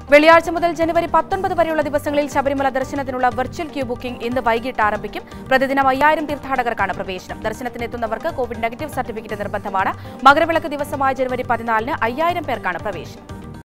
വെള്ളിയാഴ്ച മുതൽ ജനുവരി 19 വരെയുള്ള ദിവസങ്ങളിൽ ശബരിമല ദർശനത്തിനുള്ള വെർച്വൽ ക്യൂ ബുക്കിംഗ് ഇന്ന് വൈകിട്ട് ആരംഭിക്കും. പ്രതിദിനം 5000 തീർത്ഥാടകർക്കാണ് പ്രവേശനം. ദർശനത്തിനെത്തുന്നവർക്ക് കോവിഡ് നെഗറ്റീവ് സർട്ടിഫിക്കറ്റ് നിർബന്ധമാണ്. മകരവിളക്ക് ദിവസമായ ജനുവരി 14-ന് 5000 പേർക്കാണ് പ്രവേശനം.